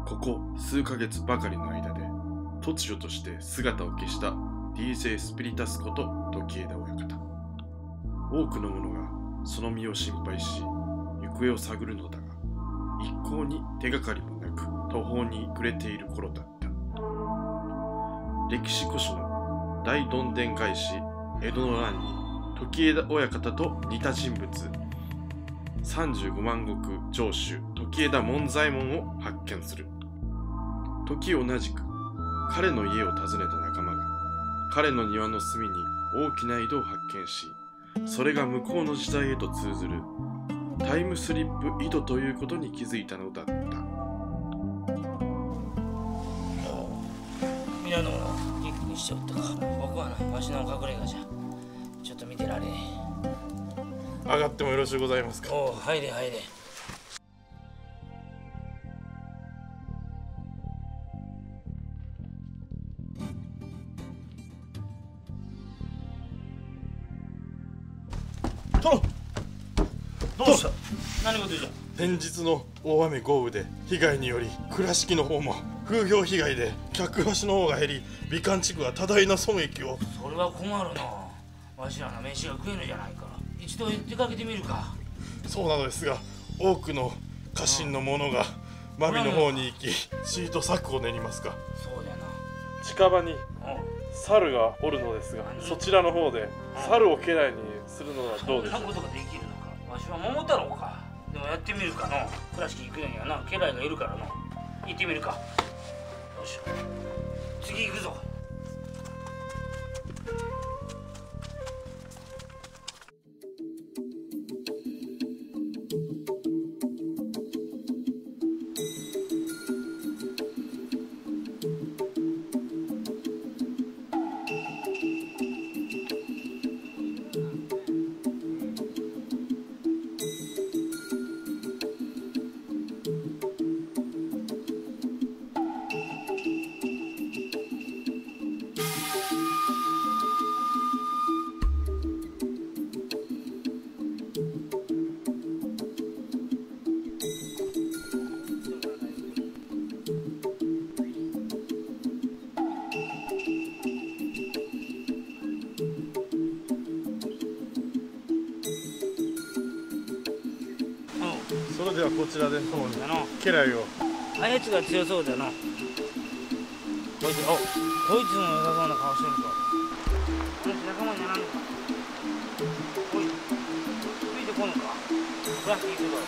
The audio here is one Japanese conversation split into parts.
ここ数ヶ月ばかりの間で突如として姿を消した DJ スピリタスこと時枝親方。多くの者がその身を心配し行方を探るのだが、一向に手がかりもなく途方に暮れている頃だった。歴史古書の大どんでん返し江戸の乱に時枝親方と似た人物35万石城主時枝門左衛門を発見する。時同じく彼の家を訪ねた仲間が彼の庭の隅に大きな井戸を発見し、それが向こうの時代へと通ずるタイムスリップ井戸ということに気づいたのだった。 皆の者びっくりしておったか。僕はわしの隠れ家じゃ。ちょっと見てられ。 上がってもよろしゅうございますか。 おう、入れ入れ。 殿、 どうした？何事じゃ？ 先日の大雨豪雨で被害により倉敷の方も風評被害で客足の方が減り、美観地区は多大な損益を。 それは困るな。わしらの飯が食えぬじゃないか。一度出かけてみるか。 そうなのですが、多くの家臣の者が真備の方に行き、シート策を練りますか。 そうだな。 近場に猿がおるのですが、そちらの方で猿を家来にするのはどうでしょう。 そんなことができるのか。わしは桃太郎か。でもやってみるかの。倉敷行くのにはな、家来がいるからの。行ってみるか。よし、次行くぞ。 それではこちらで方に家来を。 あやつが強そうだな。こいつ、こいつも良さそうな顔してるぞ。あの人仲間にならんのか。おい、ついてこんのか。ブラッキー行くぞ。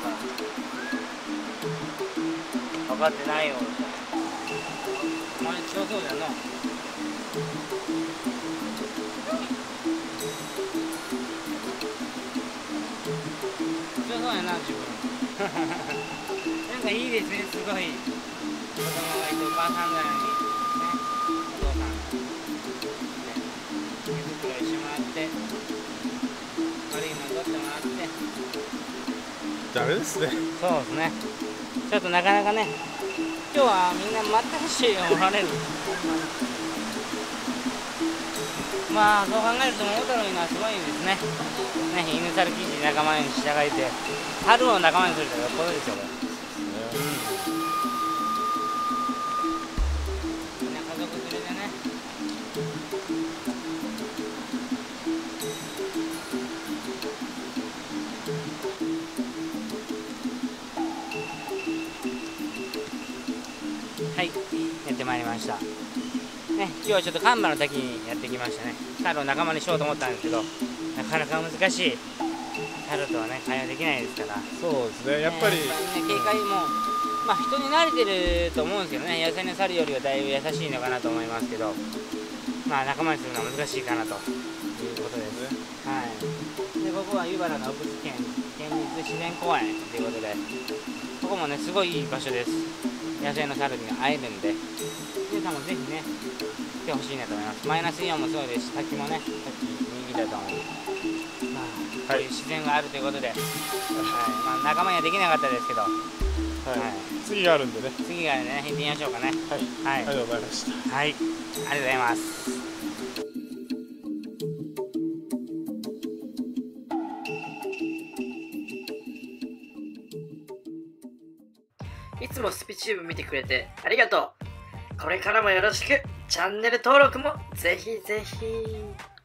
分かってないよ。お前強そうだよな。強そうやな、自分。なんかいいですね、すごい。子供がいてお母さんのように、ね、お父さんが、ね、手袋してもらって、悪いもの取ってもらって。 ダメですね。 そうですね。ちょっとなかなかね、今日はみんな全くしておられる。まあそう考えると桃太郎いうのはすごいですね。犬猿記事仲間に従えて猿を仲間にするということですよ。みんな家族連れでね。はい、やってまいりました。ね、今日はちょっと神場の滝にやってきましたね。猿を仲間にしようと思ったんですけど、なかなか難しい。猿とはね、会話できないですから。 そうですね、やっぱり、 ね、警戒も、まあ人に慣れてると思うんですけどね、野生の猿よりはだいぶ優しいのかなと思いますけど、まあ仲間にするのは難しいかなということです。はい。で、ここは湯原の奥津県県立自然公園ということで、ここもね、すごいいい場所です。野生の猿に会えるんで、皆さんもぜひね、来てほしいなと思います。マイナスイオンもそうですし、滝もね、さっき右だと思う。まあ、こういう自然があるということで、はい、まあ仲間にはできなかったですけど、はい、 次があるんでね。 次がね、行ってみましょうかね。はい、 ありがとうございました。 はい、ありがとうございます。 いつもスピチューブ見てくれてありがとう。これからもよろしく。チャンネル登録もぜひぜひ。